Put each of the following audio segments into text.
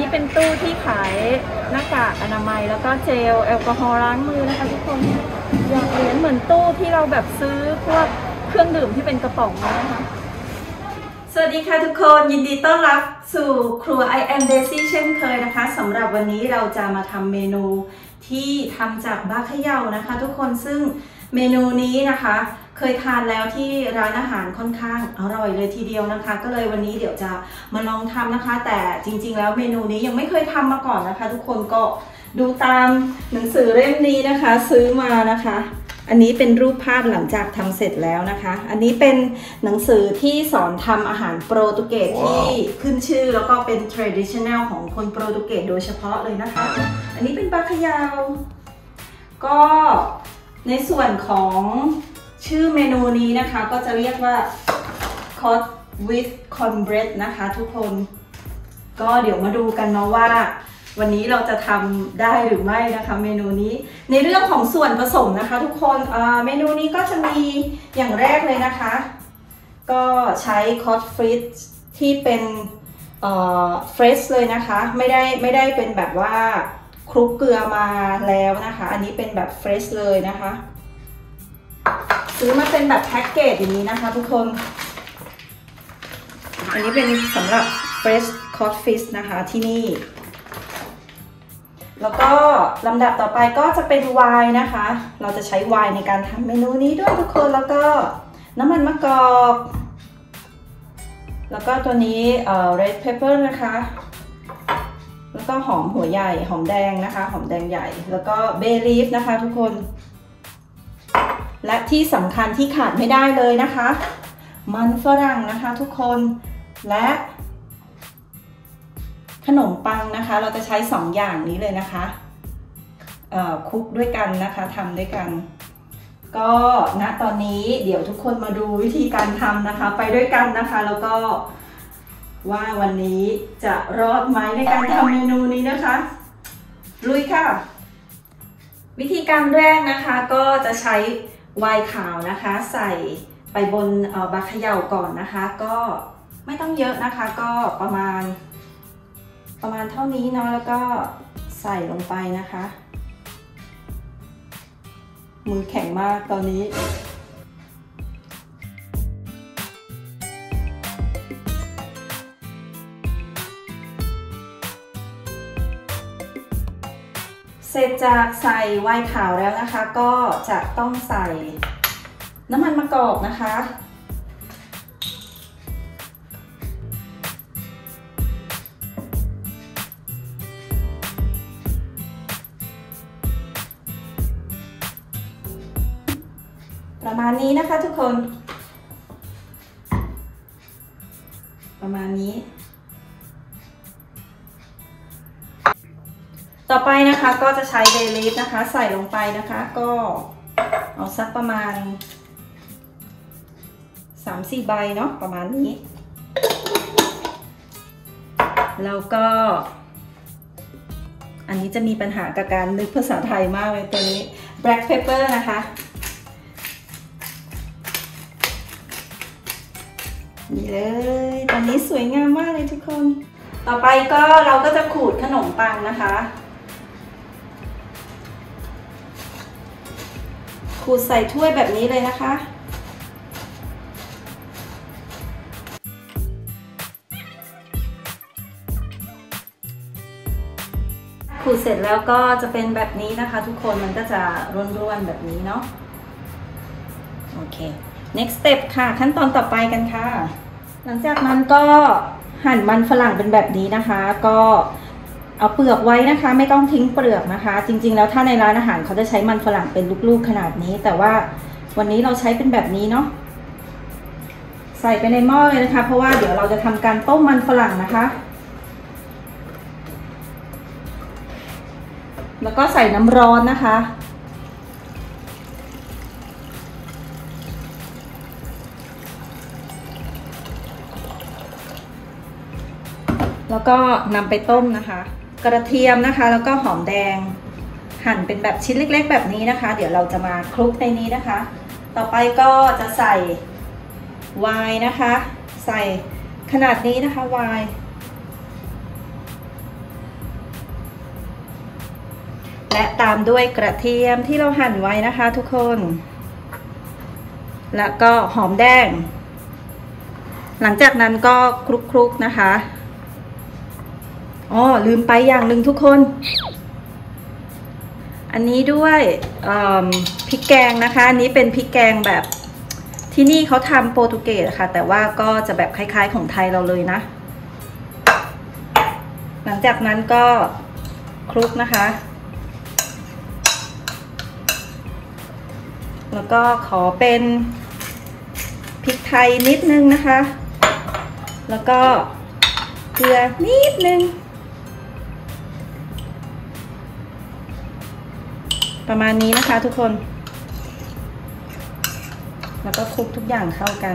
เป็นตู้ที่ขายหน้ากากอนามัยแล้วก็เจลแอลกอฮอล์ล้างมือนะคะทุกคนอยากเหมือนตู้ที่เราแบบซื้อพวกเครื่องดื่มที่เป็นกระป๋องนะคะสวัสดีค่ะทุกคนยินดีต้อนรับสู่ครัว I am Daisy เช่นเคยนะคะสำหรับวันนี้เราจะมาทำเมนูที่ทำจากบะเขย่านะคะทุกคนซึ่งเมนูนี้นะคะเคยทานแล้วที่ร้านอาหารค่อนข้างอร่อยเลยทีเดียวนะคะก็เลยวันนี้เดี๋ยวจะมาลองทำนะคะแต่จริงๆแล้วเมนูนี้ยังไม่เคยทำมาก่อนนะคะทุกคนก็ดูตามหนังสือเล่มนี้นะคะซื้อมานะคะอันนี้เป็นรูปภาพหลังจากทำเสร็จแล้วนะคะอันนี้เป็นหนังสือที่สอนทำอาหารโปรตุเกสที่ขึ้นชื่อแล้วก็เป็น traditional ของคนโปรตุเกสโดยเฉพาะเลยนะคะอันนี้เป็นบะเขย่าก็ในส่วนของชื่อเมนูนี้นะคะก็จะเรียกว่า cod with cornbread นะคะทุกคนก็เดี๋ยวมาดูกันเนาะว่าวันนี้เราจะทำได้หรือไม่นะคะเมนูนี้ในเรื่องของส่วนผสมนะคะทุกคนเมนูนี้ก็จะมีอย่างแรกเลยนะคะก็ใช้ cod fish ที่เป็นfresh เลยนะคะไม่ได้เป็นแบบว่าคลุกเกลือมาแล้วนะคะอันนี้เป็นแบบ fresh เลยนะคะซื้อมาเป็นแบบแพ็กเกจอย่างนี้นะคะทุกคนอันนี้เป็นสำหรับ fresh cod fish นะคะที่นี่แล้วก็ลำดับต่อไปก็จะเป็นไวน์นะคะเราจะใช้ไวน์ในการทำเมนูนี้ด้วยทุกคนแล้วก็น้ำมันมะกอกแล้วก็ตัวนี้red pepper นะคะแล้วก็หอมหัวใหญ่หอมแดงนะคะหอมแดงใหญ่แล้วก็เบย์ลีฟนะคะทุกคนและที่สำคัญที่ขาดไม่ได้เลยนะคะมันฝรั่งนะคะทุกคนและขนมปังนะคะเราจะใช้2อย่างนี้เลยนะคะคลุกด้วยกันนะคะทำด้วยกันก็ณตอนนี้เดี๋ยวทุกคนมาดูวิธีการทำนะคะไปด้วยกันนะคะแล้วก็ว่าวันนี้จะรอดไหมในการทำเมนูนี้นะคะลุยค่ะวิธีการแรกนะคะก็จะใช้ไวน์ขาวนะคะใส่ไปบนบะเขย่าก่อนนะคะก็ไม่ต้องเยอะนะคะก็ประมาณเท่านี้เนาะแล้วก็ใส่ลงไปนะคะมือแข็งมากตอนนี้เสร็จจากใส่ไวน์ขาวแล้วนะคะก็จะต้องใส่น้ำมันมะกอกนะคะประมาณนี้นะคะทุกคนประมาณนี้ต่อไปนะคะก็จะใช้เบย์ลีฟนะคะใส่ลงไปนะคะก็เอาสักประมาณ 3-4 ใบเนาะประมาณนี้แล้วก็อันนี้จะมีปัญหากับการนึกภาษาไทยมากเลยตัวนี้ black pepper นะคะนี่เลยตอนนี้สวยงามมากเลยทุกคนต่อไปก็เราก็จะขูดขนมปังนะคะขูดใส่ถ้วยแบบนี้เลยนะคะขูดเสร็จแล้วก็จะเป็นแบบนี้นะคะทุกคนมันก็จะร่วนๆแบบนี้เนาะโอเค next step ค่ะขั้นตอนต่อไปกันค่ะหลังจากนั้นก็หั่นมันฝรั่งเป็นแบบนี้นะคะก็เอาเปลือกไว้นะคะไม่ต้องทิ้งเปลือกนะคะจริงๆแล้วถ้าในร้านอาหารเขาจะใช้มันฝรั่งเป็นลูกๆขนาดนี้แต่ว่าวันนี้เราใช้เป็นแบบนี้เนาะใส่ไปในหม้อเลยนะคะเพราะว่าเดี๋ยวเราจะทำการต้มมันฝรั่งนะคะแล้วก็ใส่น้ำร้อนนะคะแล้วก็นำไปต้มนะคะกระเทียมนะคะแล้วก็หอมแดงหั่นเป็นแบบชิ้นเล็กๆแบบนี้นะคะเดี๋ยวเราจะมาคลุกในนี้นะคะต่อไปก็จะใส่ไวน์นะคะใส่ขนาดนี้นะคะไวน์และตามด้วยกระเทียมที่เราหั่นไว้นะคะทุกคนแล้วก็หอมแดงหลังจากนั้นก็คลุกๆนะคะอ๋อลืมไปอย่างหนึ่งทุกคนอันนี้ด้วยพริกแกงนะคะอันนี้เป็นพริกแกงแบบที่นี่เขาทำโปรตุเกสค่ะแต่ว่าก็จะแบบคล้ายๆของไทยเราเลยนะหลังจากนั้นก็คลุกนะคะแล้วก็ขอเป็นพริกไทยนิดนึงนะคะแล้วก็เกลือนิดนึงประมาณนี้นะคะทุกคนแล้วก็คลุกทุกอย่างเข้ากัน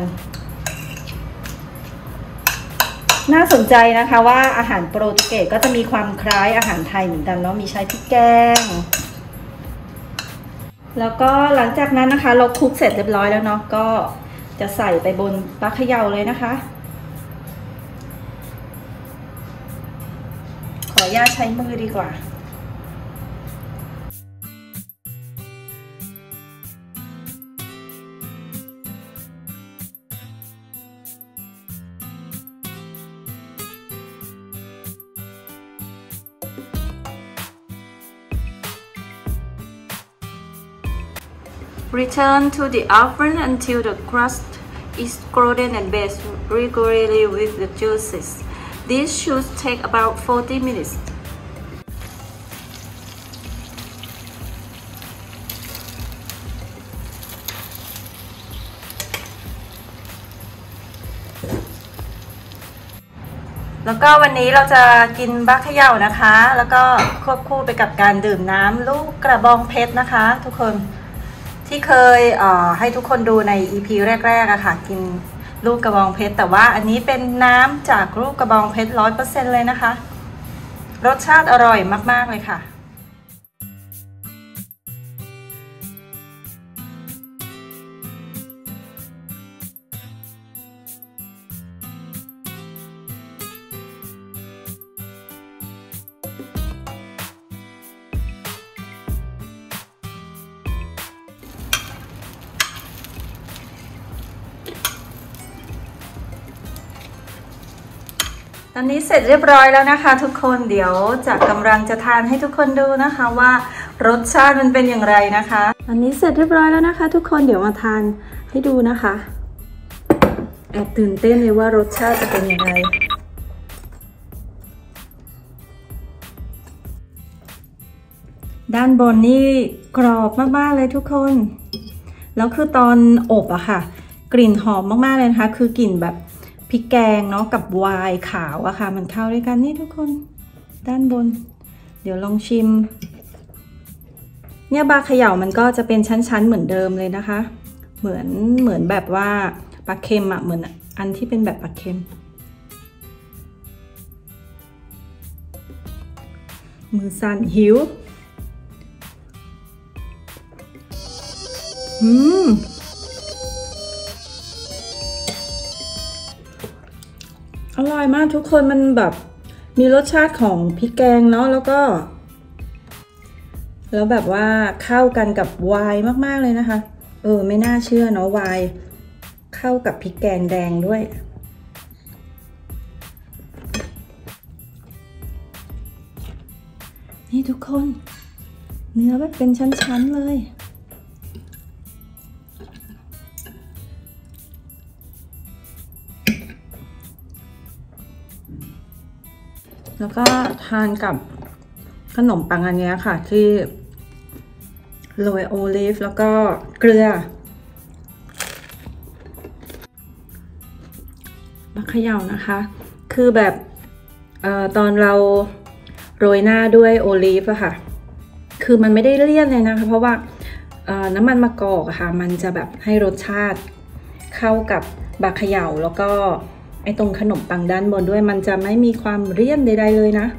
น่าสนใจนะคะว่าอาหารโปรตุเกสก็จะมีความคล้ายอาหารไทยเหมือนกันเนาะมีใช้พริกแกงแล้วก็หลังจากนั้นนะคะเราคลุกเสร็จเรียบร้อยแล้วเนาะก็จะใส่ไปบนปลาเขย่าเลยนะคะขออนุญาตใช้มือดีกว่าReturn to the oven until the crust is golden and baked regularly with the juices. This should take about 40 minutes. แล้วก็วันนี้เราจะกินบะเขย่านะคะแล้วก็ควบคู่ไปกับการดื่มน้ำลูกกระบองเพชรนะคะทุกคนที่เคยให้ทุกคนดูใน EP แรกๆอะค่ะกินลูกกระบองเพชรแต่ว่าอันนี้เป็นน้ำจากลูกกระบองเพชร 100% เลยนะคะรสชาติอร่อยมากๆเลยค่ะตอนนี้เสร็จเรียบร้อยแล้วนะคะทุกคนเดี๋ยวจะกำลังจะทานให้ทุกคนดูนะคะว่ารสชาติมันเป็นอย่างไรนะคะอันนี้เสร็จเรียบร้อยแล้วนะคะทุกคนเดี๋ยวมาทานให้ดูนะคะแอบตื่นเต้นเลยว่ารสชาติจะเป็นอย่างไรด้านบนนี่กรอบมากๆเลยทุกคนแล้วคือตอนอบอะค่ะกลิ่นหอมมากๆเลยนะคะคือกลิ่นแบบพริกแกงเนาะกับไวน์ขาวอะค่ะมันเข้าด้วยกันนี่ทุกคนด้านบนเดี๋ยวลองชิมเนี่ยบะเขย่ามันก็จะเป็นชั้นๆเหมือนเดิมเลยนะคะเหมือนแบบว่าปลาเค็มอะเหมือนอันที่เป็นแบบปลาเค็มมือสั่นหิวอร่อยมากทุกคนมันแบบมีรสชาติของพริกแกงเนาะแล้วแบบว่าเข้ากันกับไวน์มากๆเลยนะคะไม่น่าเชื่อเนาะไวน์เข้ากับพริกแกงแดงด้วยนี่ทุกคนเนื้อแบบเป็นชั้นๆเลยแล้วก็ทานกับขนมปังอันนี้ค่ะที่โรยโอลิฟแล้วก็เกลือมะเขย่านะคะคือแบบตอนเราโรยหน้าด้วยโอลิฟอะค่ะคือมันไม่ได้เลี่ยนเลยนะคะเพราะว่าน้ำมันมะกอกอะค่ะมันจะแบบให้รสชาติเข้ากับบะเขย่าแล้วก็ไอ้ตรงขนมปังด้านบนด้วยมันจะไม่มีความเลี่ยนใดๆเลยนะ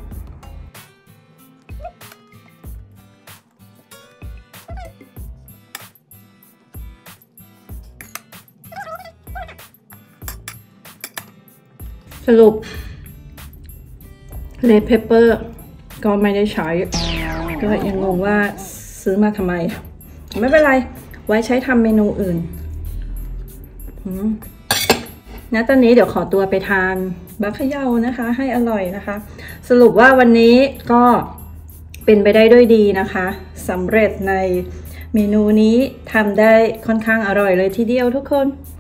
สรุปเลดเพปเปอร์ก็ไม่ได้ใช้ก็ยังงงว่าซื้อมาทำไมไม่เป็นไรไว้ใช้ทำเมนูอื่นนะตอนนี้เดี๋ยวขอตัวไปทานบักเขย่านะคะให้อร่อยนะคะสรุปว่าวันนี้ก็เป็นไปได้ด้วยดีนะคะสำเร็จในเมนูนี้ทำได้ค่อนข้างอร่อยเลยทีเดียวทุกคน